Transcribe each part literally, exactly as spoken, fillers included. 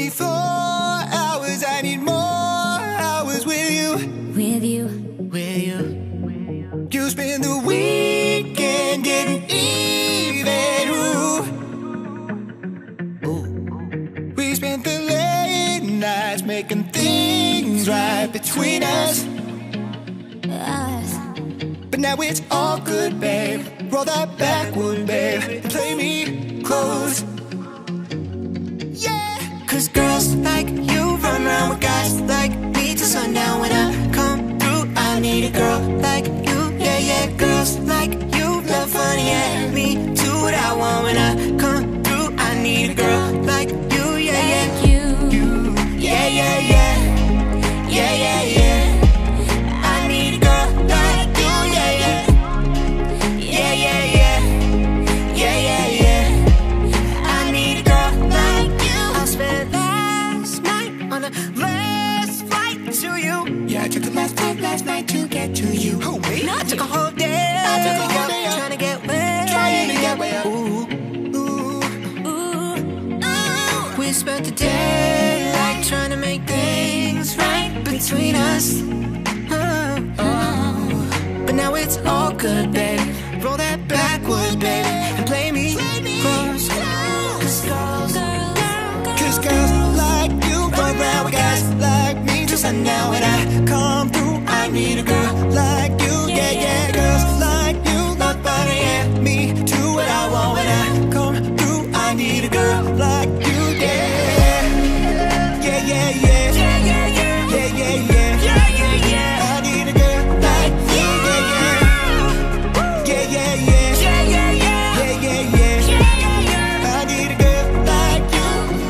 twenty-four hours, I need more hours with you. With you, With you. You spend the weekend getting even. Ooh. Ooh. We spent the late nights making things right between us. us. But now it's all good, babe. Roll that backwood, babe, and play me close. Yeah. Cause girls like you run around with guys like me till sundown. When I come through, I need a girl like you. Yeah, yeah, girls like you love fun, yeah. Me do what I want when I come through. I need a girl like you, yeah, yeah. Like you, You, yeah, yeah, yeah. Yeah, yeah, yeah. I need a girl like you, yeah, yeah. Yeah, yeah, yeah. Yeah, yeah, yeah. I need a girl like you. I spent last night on the last flight to you. Yeah, I took the last flight last night to get to you. Oh, wait. I took a whole day. I took a whole day trying to get way. Trying to get way. Ooh, ooh, ooh, ooh. we spent the day like trying to make things right between us. Oh, oh. But now it's all good, babe. Roll that backwood, baby, and play me close. Cause girls, Cause girls like you run around with guys like me till sundown. When I come through, I need a girl like you. Yeah, yeah, girls like you love fun, yeah. Me do what I want when I come through. I need a girl like you, yeah. Yeah, yeah, yeah. Yeah, yeah, yeah. Yeah, yeah, yeah. Yeah, yeah, yeah. I need a girl like you, yeah, yeah. Yeah, yeah, yeah. Yeah, yeah, yeah. Yeah, yeah, yeah. Yeah, yeah, yeah. I need a girl like you.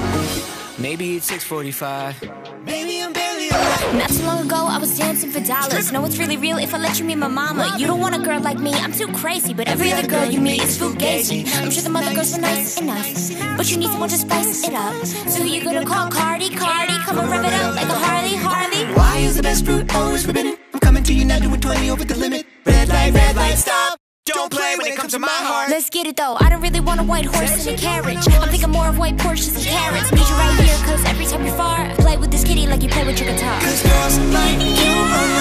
Maybe it's six forty-five. Maybe I'm barely alive. Not too long ago, I was dancing for dollars. Know it's really real if I let you meet my mama. You don't want a girl like me, I'm too crazy. But every other girl you meet is fugazi. I'm sure the mother girls are nice enough, but you need someone to spice it up. So who you gonna call? Cardi, Cardi, come and rev it up like a Harley, Harley. Why is the best fruit always forbidden? I'm coming to you now, doing twenty over the limit. Red light, red light, stop. Don't play when it comes to my heart. Let's get it though, I don't really want a white horse in a carriage. I'm thinking more of white Porsches and carrots. Need you right here, cause every time you're far I play with this kitty like you play with your guitar. Cause girls like you run